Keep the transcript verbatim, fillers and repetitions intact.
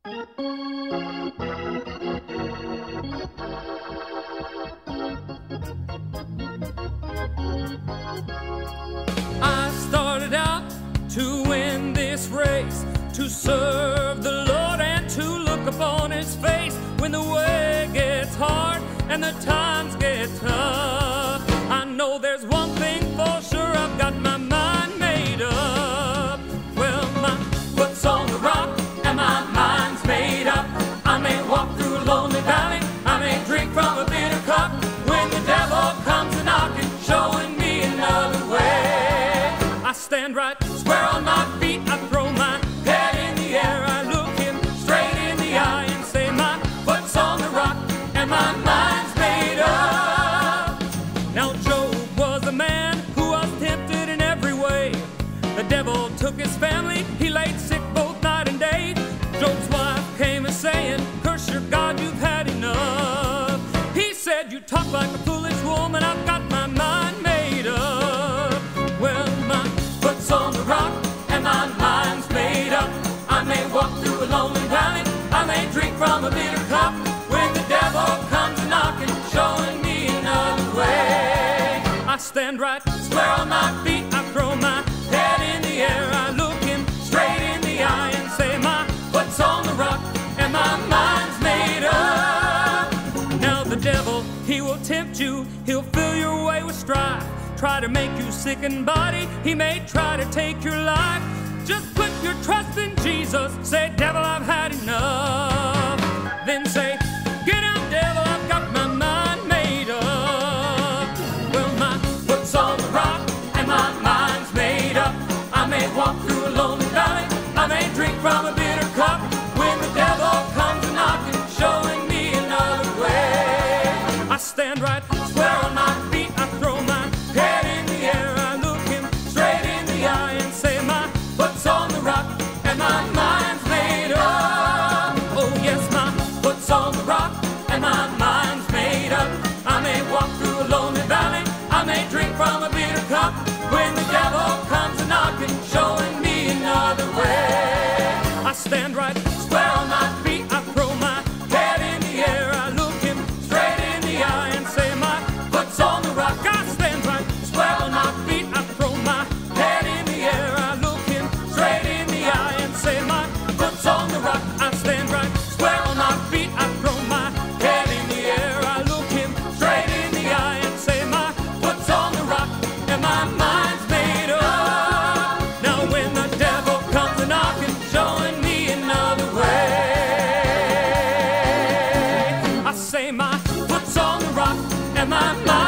I started out to win this race, to serve the Lord and to look upon His face when the way gets hard and the times get tough. I know there's one thing for sure, I've got my mind made up. Well, my foot's on the rock and my mind's made up. I may walk through a lonely valley, I may drink from a bitter cup, when the devil comes a knocking, showing me another way. I stand right square on my feet, I throw my head in the air, I look him straight in the eye and say my foot's on the rock and my mind's made up. Now Job was a man who was tempted in every way. The devil took his family, he laid sick both night and day. Job's wife came a saying, curse your God, you've had enough. He said, you talk like a foolish woman, I've got my mind made up. Well, my foot's on the rock and my mind's made up. I may walk through a lonely valley, I may drink from a bitter cup, when the devil comes knocking, showing me another way. I stand right square on my feet, I throw my head in the air, I look him straight in the eye and say my foot's on the rock and my mind's made up. Now the devil, he will tempt you, he'll fill your way with strife, try to make you sick in body, he may try to take your life. Just put your trust in Jesus, say, devil, I've had enough. Then say, get out, devil, I've got my mind made up. Well, my foot's on the rock and my mind's made up. I may walk through a lonely valley, I may drink from a bitter cup, when the devil comes a knocking, showing me another way. I stand right square on my feet, I throw my head in the air, I look him straight in the eye and say my foot's on the rock and my mind's made up. Oh yes, my foot's on the rock and my mind's made up. I may walk through a lonely valley, I may drink from a bitter cup, when the devil comes a knocking, showing me another way. I stand right square on my feet, I throw my head in the air, I look him straight in the eye and say my foot's on the rock. I stand right square on my feet, I throw my head in the air, I look him straight in the eye and say my foot's on the rock. I stand right square on my feet, I throw my head in the air, I look him straight in the eye and say my foot's on the rock and my mind's made up. Now when the devil comes a knocking, showing me another way, I say my foot's on the rock and my mind